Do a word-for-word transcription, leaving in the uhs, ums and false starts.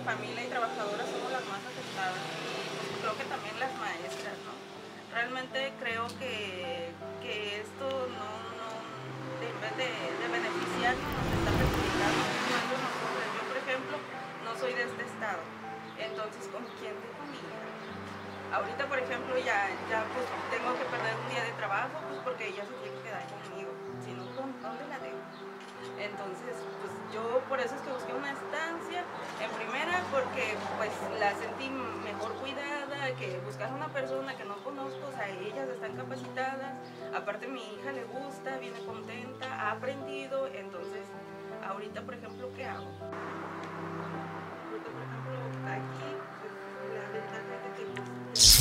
familia y trabajadora somos las más afectadas, y pues creo que también las maestras, ¿no? Realmente creo que, que esto no, no, de- en vez de, de beneficiarnos, nos está perjudicando, más de nosotros. Yo, por ejemplo, no soy de este estado, entonces, ¿con quién dejo a mi hija? Ahorita, por ejemplo, ya, ya pues tengo que perder un día de trabajo, pues porque ella se tiene que quedar conmigo, si no, ¿con dónde la dejo? Entonces, pues yo por eso es que busqué una estancia, en primera porque pues la sentí mejor cuidada, que buscar una persona que no conozco, o sea, ellas están capacitadas, aparte mi hija le gusta, viene contenta, ha aprendido, entonces, ahorita, por ejemplo, ¿qué hago? Ahorita, por ejemplo, aquí, pues, la ventaja es de que pues,